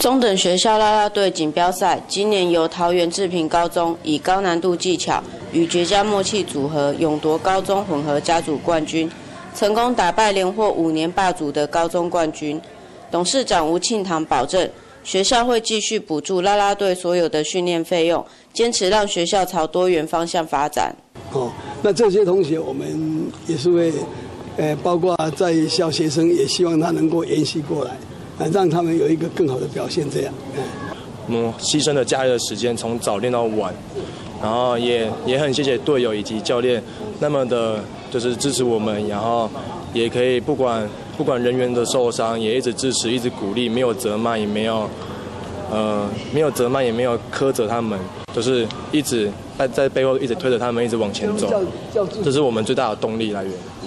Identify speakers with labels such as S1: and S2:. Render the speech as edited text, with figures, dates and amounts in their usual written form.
S1: 中等学校啦啦队锦标赛，今年由桃园志平高中以高难度技巧与绝佳默契组合，勇夺高中混合甲组冠军，成功打败连获5年霸主的高中冠军。董事长吴庆堂保证，学校会继续补助啦啦队所有的训练费用，坚持让学校朝多元方向发展。
S2: 那这些同学我们也是会，包括在校学生也希望他能够延续过来。让他们有一个更好的表现，这样。
S3: 我们牺牲了假日的时间，从早练到晚，然后也很谢谢队友以及教练那么的，就是支持我们，然后也可以不管人员的受伤，也一直支持，一直鼓励，没有责骂，也没有苛责他们，就是一直在背后一直推着他们一直往前走，这是我们最大的动力来源。